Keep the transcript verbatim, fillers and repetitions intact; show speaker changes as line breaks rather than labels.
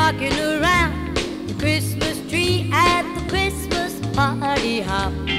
rocking around the Christmas tree at the Christmas party hop.